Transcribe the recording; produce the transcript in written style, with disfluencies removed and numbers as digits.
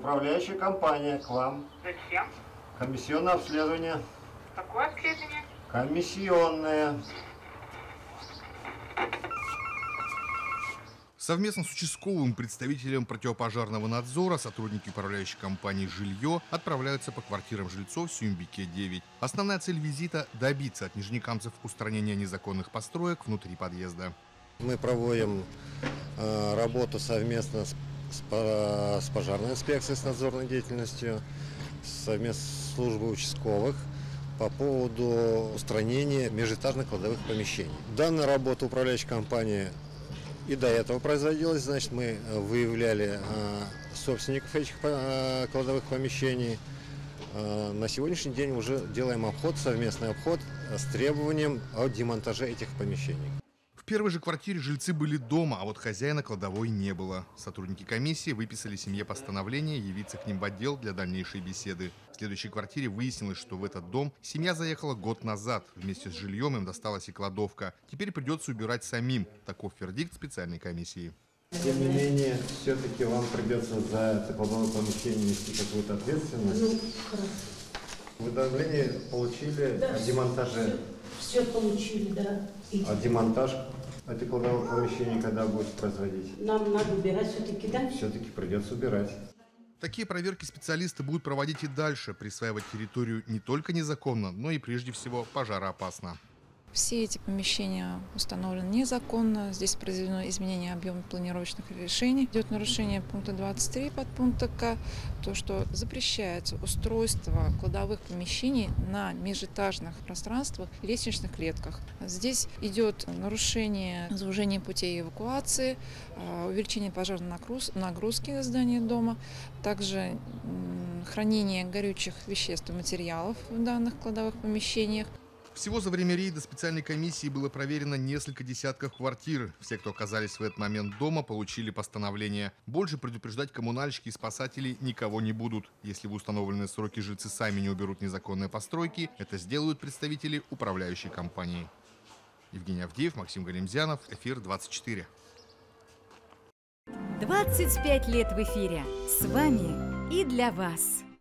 Управляющая компания к вам. Зачем? Комиссионное обследование. Какое обследование? Комиссионное. Совместно с участковым представителем противопожарного надзора сотрудники управляющей компании «Жилье» отправляются по квартирам жильцов в Сюмбике-9. Основная цель визита – добиться от нижнекамцев устранения незаконных построек внутри подъезда. Мы проводим работу совместно с пожарной инспекцией, с надзорной деятельностью, совместно с службой участковых по поводу устранения межэтажных кладовых помещений. Данная работа управляющей компании и до этого производилось, значит, мы выявляли собственников этих кладовых помещений. На сегодняшний день уже делаем обход, совместный обход с требованием о демонтаже этих помещений. В первой же квартире жильцы были дома, а вот хозяина кладовой не было. Сотрудники комиссии выписали семье постановление явиться к ним в отдел для дальнейшей беседы. В следующей квартире выяснилось, что в этот дом семья заехала год назад. Вместе с жильем им досталась и кладовка. Теперь придется убирать самим. Таков вердикт специальной комиссии. Тем не менее, все-таки вам придется за это кладовое помещение нести какую-то ответственность. Уведомление получили о демонтаже. Все получили, да. А демонтаж этих кладовых помещений когда будет производить? Нам надо убирать все-таки, да? Все-таки придется убирать. Такие проверки специалисты будут проводить и дальше, присваивать территорию не только незаконно, но и прежде всего пожароопасно. Все эти помещения установлены незаконно. Здесь произведено изменение объема планировочных решений. Идет нарушение пункта 23 подпункта К, то, что запрещается устройство кладовых помещений на межэтажных пространствах, лестничных клетках. Здесь идет нарушение сужения путей эвакуации, увеличение пожарной нагрузки здания дома, также хранение горючих веществ и материалов в данных кладовых помещениях. Всего за время рейда специальной комиссии было проверено несколько десятков квартир. Все, кто оказались в этот момент дома, получили постановление. Больше предупреждать коммунальщики и спасатели никого не будут. Если в установленные сроки жильцы сами не уберут незаконные постройки, это сделают представители управляющей компании. Евгений Авдеев, Максим Галимзянов, Эфир 24. 25 лет в эфире. С вами и для вас.